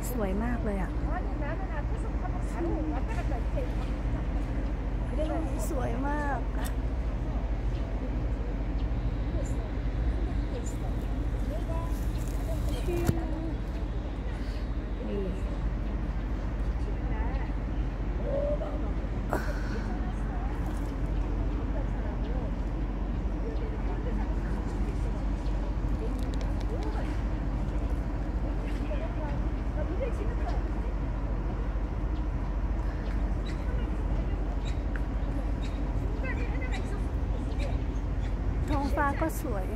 สวยมากเลยอ่ะสวยมากท้องฟ้าก็สวย